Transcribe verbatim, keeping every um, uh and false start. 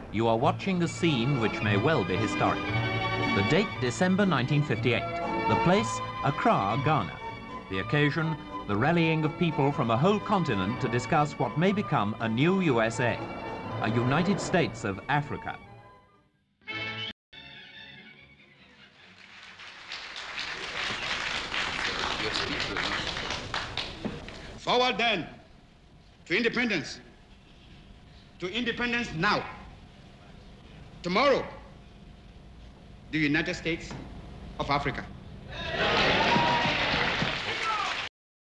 You are watching a scene which may well be historic. The date, December nineteen fifty-eight. The place, Accra, Ghana. The occasion, the rallying of people from a whole continent to discuss what may become a new U S A, a United States of Africa. Forward then, to independence. To independence now. Tomorrow, the United States of Africa.